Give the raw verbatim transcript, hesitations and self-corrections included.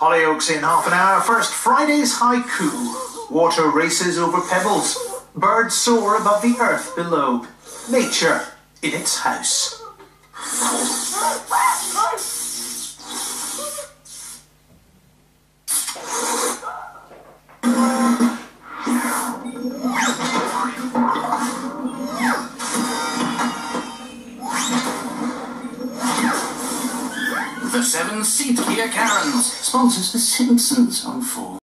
Hollyoaks in half an hour. First, Friday's haiku. Water races over pebbles. Birds soar above the earth below. Nature in its house. The seven-seat Kia Karens sponsors The Simpsons on four.